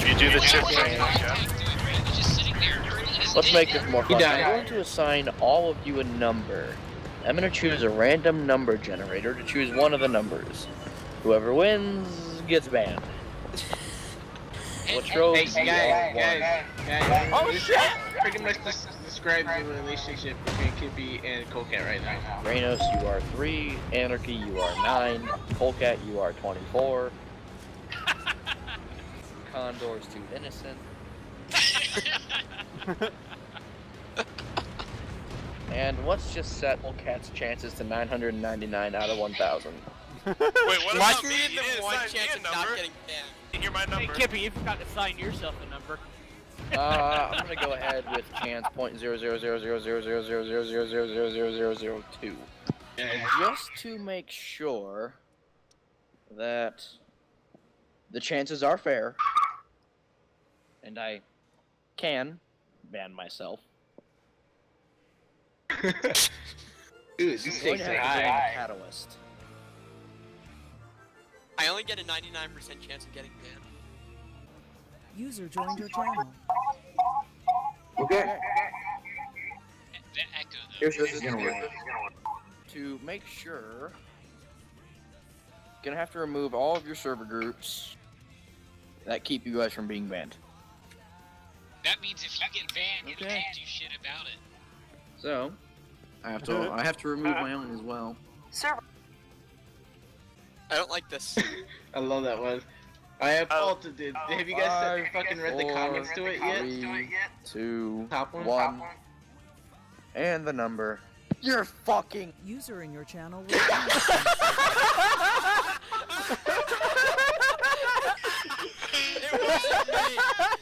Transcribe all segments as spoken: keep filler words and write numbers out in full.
If you do the chip thing, yeah. Let's make this more fun. He I'm died. going to assign all of you a number. I'm going to choose a random number generator to choose one of the numbers. Whoever wins gets banned. Which row Hey, is guys, guys, guys. Oh, this shit! pretty much des describes the relationship between Kippy and Coolcat right now. Reynos, you are three. Anarchy, you are nine. Polecat, you are twenty-four. Condor's too innocent. And let's just set Polecat's chances to nine hundred ninety-nine out of one thousand. Wait, what Watch about me? me You in the didn't one assign me chance a of not number. getting banned. Hear my Hey, number. Kippy, you forgot to sign yourself a number. Uh, I'm gonna go ahead with chance point zero zero zero zero zero zero zero zero zero zero zero zero zero zero two. Just to make sure that the chances are fair, and I can ban myself. Dude, this I'm going takes to a have to ban high. the Catalyst. I only get a ninety-nine percent chance of getting banned. User joined your channel. Okay. The echo though. Here's this is gonna work. To make sure, gonna have to remove all of your server groups that keep you guys from being banned. That means if you get banned, you Okay. can't do shit about it. So, I have to I have to remove my own as well. I don't like this. I love that one. I have Oh. faulted it. Have you guys Five, fucking read the four, comments to it yet? Three, two, Top one? one, and the number. You're fucking. User in your channel was banned. It wasn't me.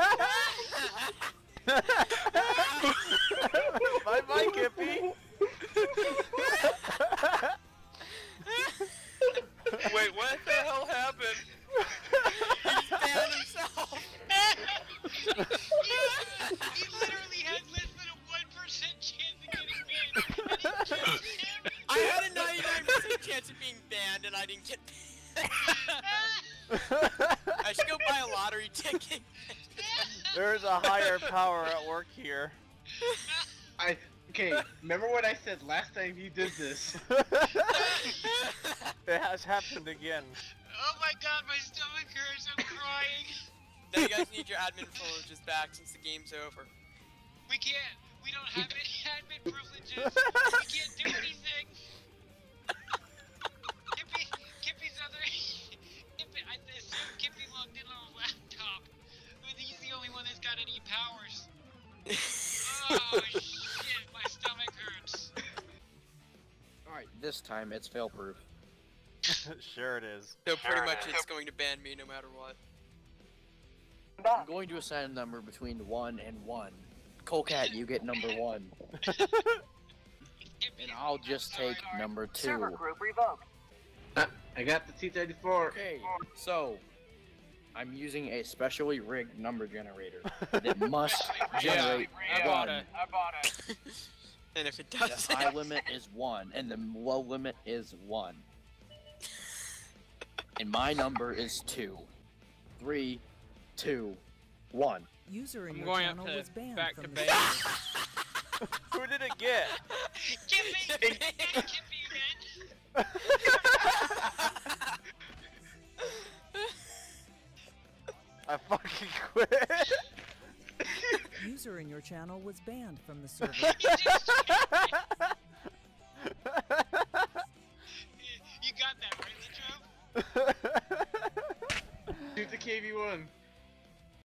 Bye bye, Kippy. Wait, what the hell happened? He banned himself. He literally had less than a one percent chance of getting banned. And he chose him. I had a ninety-nine percent chance of being banned and I didn't get banned. I should go buy a lottery ticket. There's a higher power at work here. I okay. Remember what I said last time you did this? It has happened again. Oh my god, my stomach hurts. I'm crying. Now you guys need your admin privileges back since the game's over. We can't. We don't have any admin privileges. We can't do anything. Kippy, Kippy's other. Kippy, I assume Kippy logged in on a laptop, but he's the only one that's got any powers. Oh shit, my stomach hurts. Alright, this time it's fail proof. Sure it is. So pretty much it's going to ban me no matter what. I'm going to assign a number between one and one. Colecat, you get number one. And I'll just take number two. Uh, I got the T thirty-four. Okay, so I'm using a specially rigged number generator that must generate I bought one. it. I bought it. And if it The does, high limit is one, and the low limit is one. And my number is two. Three, two, one. User in I'm your going up channel to was banned back from to the base. server. Who did it get? Kippy, Kippy, man. I fucking quit. User in your channel was banned from the server. You just You got that right, Latrobe? Shoot the K V one.